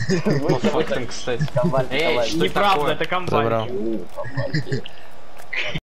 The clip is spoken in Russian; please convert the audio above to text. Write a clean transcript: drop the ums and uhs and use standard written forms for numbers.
По фактам, кстати. Эй, что Неправда, такое? это компания. Забрал.